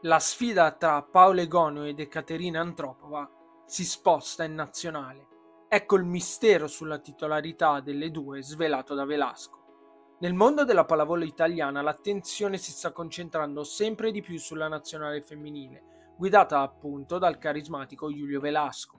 La sfida tra Paola Egonu ed Ekaterina Antropova si sposta in nazionale. Ecco il mistero sulla titolarità delle due svelato da Velasco. Nel mondo della pallavolo italiana l'attenzione si sta concentrando sempre di più sulla nazionale femminile, guidata appunto dal carismatico Julio Velasco.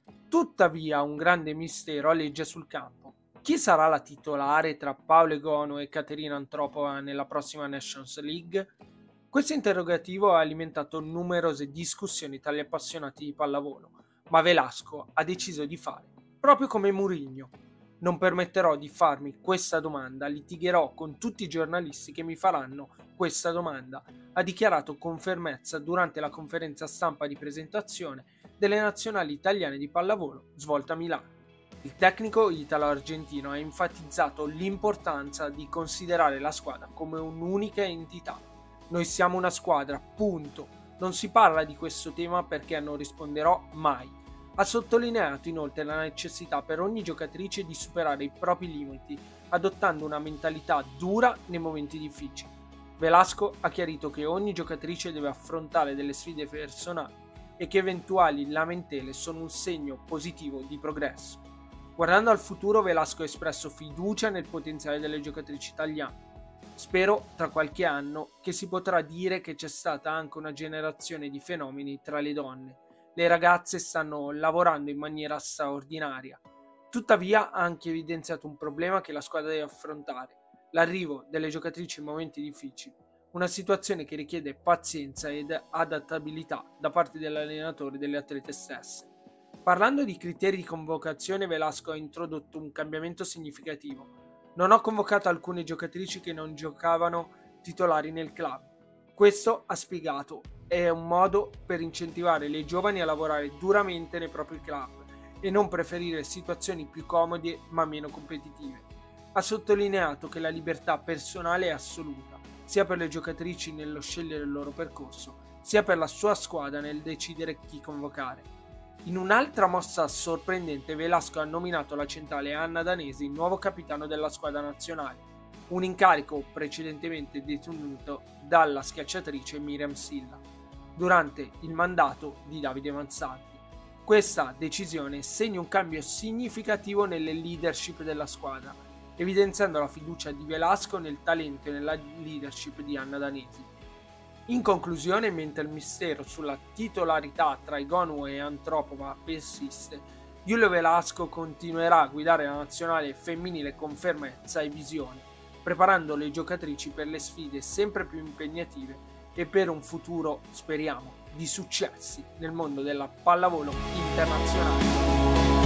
Tuttavia un grande mistero aleggia sul campo. Chi sarà la titolare tra Paola Egonu e Ekaterina Antropova nella prossima Nations League? Questo interrogativo ha alimentato numerose discussioni tra gli appassionati di pallavolo, ma Velasco ha deciso di fare proprio come Mourinho. Non permetterò di farmi questa domanda, litigherò con tutti i giornalisti che mi faranno questa domanda, ha dichiarato con fermezza durante la conferenza stampa di presentazione delle nazionali italiane di pallavolo svolta a Milano. Il tecnico italo-argentino ha enfatizzato l'importanza di considerare la squadra come un'unica entità. Noi siamo una squadra, punto. Non si parla di questo tema perché non risponderò mai. Ha sottolineato inoltre la necessità per ogni giocatrice di superare i propri limiti, adottando una mentalità dura nei momenti difficili. Velasco ha chiarito che ogni giocatrice deve affrontare delle sfide personali e che eventuali lamentele sono un segno positivo di progresso. Guardando al futuro, Velasco ha espresso fiducia nel potenziale delle giocatrici italiane. Spero tra qualche anno che si potrà dire che c'è stata anche una generazione di fenomeni tra le donne. Le ragazze stanno lavorando in maniera straordinaria. Tuttavia ha anche evidenziato un problema che la squadra deve affrontare: l'arrivo delle giocatrici in momenti difficili, una situazione che richiede pazienza ed adattabilità da parte dell'allenatore e delle atlete stesse. Parlando di criteri di convocazione, Velasco ha introdotto un cambiamento significativo. Non ho convocato alcune giocatrici che non giocavano titolari nel club. Questo, ha spiegato, è un modo per incentivare le giovani a lavorare duramente nei propri club e non preferire situazioni più comode ma meno competitive. Ha sottolineato che la libertà personale è assoluta, sia per le giocatrici nello scegliere il loro percorso, sia per la sua squadra nel decidere chi convocare. In un'altra mossa sorprendente, Velasco ha nominato la centrale Anna Danesi nuovo capitano della squadra nazionale, un incarico precedentemente detenuto dalla schiacciatrice Miriam Silla, durante il mandato di Davide Manzanti. Questa decisione segna un cambio significativo nelle leadership della squadra, evidenziando la fiducia di Velasco nel talento e nella leadership di Anna Danesi. In conclusione, mentre il mistero sulla titolarità tra Egonu e Antropova persiste, Julio Velasco continuerà a guidare la nazionale femminile con fermezza e visione, preparando le giocatrici per le sfide sempre più impegnative e per un futuro, speriamo, di successi nel mondo della pallavolo internazionale.